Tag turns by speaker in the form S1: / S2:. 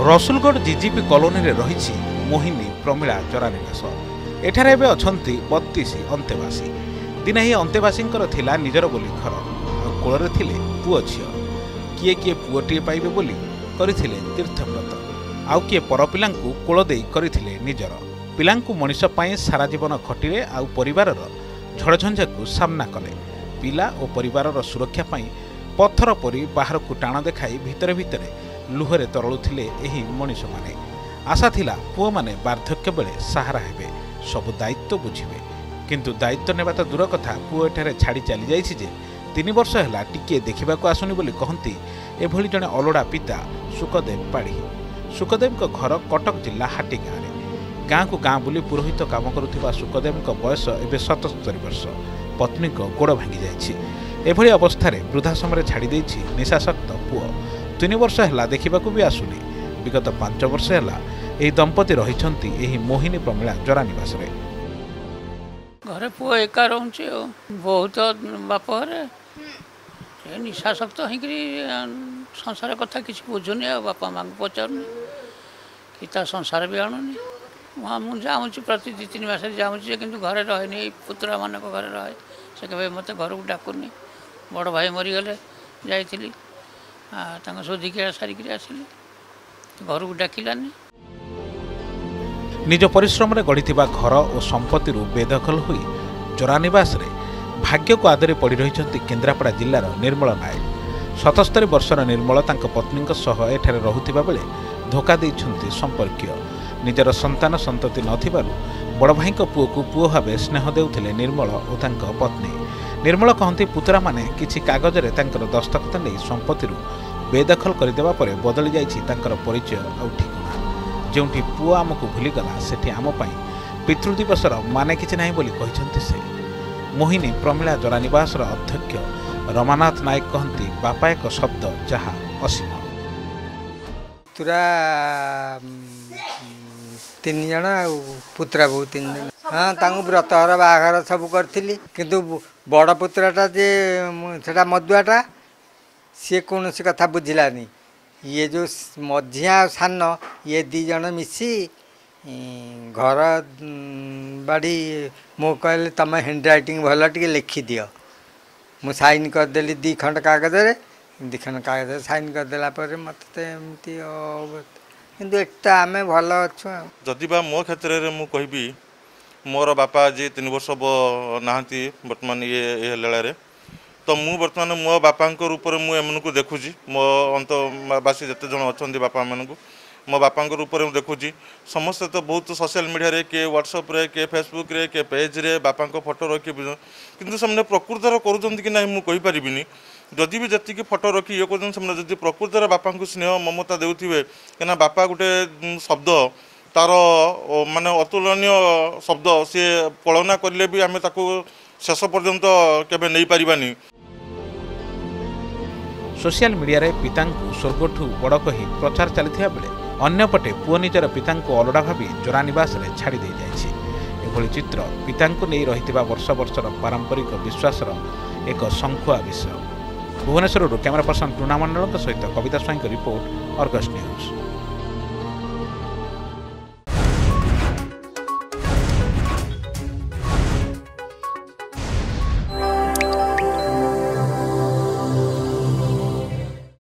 S1: Rasulgarh GGP colony रे रही मोहिनी प्रमिला जरानिवास। एठारे एबे अछंती 32 अंतेवासी। दिने ही अंतेवासी थिला निजर बोली घर कूल थिले पुओ झियो। किए किए पुओटीए पाइबे बोली करिथिले तीर्थव्रत, आउ किए पर पिलांकु कोल देई करिथिले निजर। पिलांकु मनीष पाई सारा जीवन खटिले आउ परिवारर झड़झंझाकु सामना कले। पिला और परिवारर सुरक्षा पाई पत्थर परी बाहर को टाण देखाई भितरे भितरे लुहरे तरलुथिले एही मनीष माने। आशा थिला पुओ माने वार्धक्य बेले सहारा हेबे, सबु दायित्व बुझिबे। किंतु दायित्व नेबा तो दूर कथा, पुओ एठारे छाड़ी चली जाइछि जे 3 वर्ष हैला टिके देखिबाकू आसुनी बोली कहंती एभली जणे अलोड़ा पिता सुखदेव पाड़ी। सुखदेव को घर कटक जिला हाटी गाँव में। गाँ को गाँ बुली पुरोहित काम करुथिबा सुखदेव को बयस एबे 77 वर्ष। पत्नी को गोड़ भांगी जाइछि। एभली अवस्था वृद्धाश्रम छाड़ी देइछि निशासक्त पुओ। 3 वर्ष हैला देखिबाकू भी आसुनी। विगत 5 वर्ष हैला एही दंपति रहिछंती एही मोहिनी प्रमिला जरानिवास रे।
S2: घरे पुओ एका रहउछि, बहुत बाप घरे निशासक्त होइकरी संसार कथा किसी बुझुनी। बापा माँ को पचारुनी कि संसार भी आणुनी। वहाँ मुझे जाऊँगी प्रति 2-3 मास जाऊँगी, कि घरे रहे पुतरा मान घरे रहे। से कहे मत घर को डाकुनी। बड़ भाई मरीगले जाइली शोधिक सारिक आसिली, घर को डाकिलानी।
S1: निज परिश्रम रे गढ़िथिबा घर और संपत्ति बेदखल हुई जरानिवास रे भाग्य को आदरे पड़ी रहिछंती केन्द्रापड़ा जिल्लार निर्मल नायक। 77 वर्षर निर्मल तांको पत्नी सह एठारे रहुथिबा बेले धोखा देइछंती संपर्कीय। निजर संतान संतति नथिबारु बड़ भाई पुओ को पुओ भावे स्नेह देउथिले निर्मल और तांको पत्नी। निर्मल कहंती पुतरा माने किछि कागज रे तांकर दस्तखत नै संपत्ति बेदखल करदेवा परे बदली जाइछि तांकर परिचय आ ठिकाना। जोंठी पुओ आमको भूलीगला सेठी आम पाई पितृदिवसर माने किछि नाही बोली कहिछंती से। मोहिनी प्रमिला जरानिवास अध्यक्ष रमानाथ नायक कहती बापा एक शब्द जहाँ असीम।
S3: पुतरा 3 जन पुतरा बहु 3 जन। हाँ तांको व्रतहर बाहाघर सब करी, किंतु बड़ पुतराटा जे सेटा मदुआटा सी कौन सी कथा बुझिलानी। ये जो मझिया सान ये 2 जन मिसी घर बाड़ी मो कहले तुम हैंड राइटिंग भल टे लिखि दियो। मु साइन करदेली 2 खंड कागज रे, 2 खंड कागज साइन करदेला पर मत एमती किंतु एटा आमे भल अच्छु।
S4: जदि बा मो क्षेत्र रे मु कहबी मोर बापा जी 3 वर्ष नाहंती वर्तमान ये लेला रे, तो मु वर्तमान मो बापांक रूप रे मु एमन को देखुजी। मो अंतवासी जते जन अछंती बापा मन को मो बापांक रूप में देखुची। समस्त तो बहुत सोशल मीडिया रे के व्हाट्सएप रे के फेसबुक रे के पेज रे बापांक फोटो रखी, किंतु से प्रकृतर करुँच कि ना मुझे कहीपरि। जदि भी जी फोटो रखी ये कर जब प्रकृतर बापा को स्नेह ममता देउथिबे, कहीं बापा गोटे शब्द तार माने अतुलनीय शब्द सी कलना करें भी आम शेष पर्यंत केबे नहीं पारिबानी।
S1: सोशल मीडिया रे पिता स्वर्गठू बड़ कही प्रचार चलता बेले अन्यपटे पुओ निजर पिता अलड़ा भावी जरानिवास रे छाड़ी दे जाइछि। एभली चित्र पिता नहीं रही वर्ष वर्षर पारंपरिक विश्वासर एक संखुआ विषय। भुवनेश्वर कैमरा पर्सन टूना मंडल सहित Kavita Swain report, Argus news.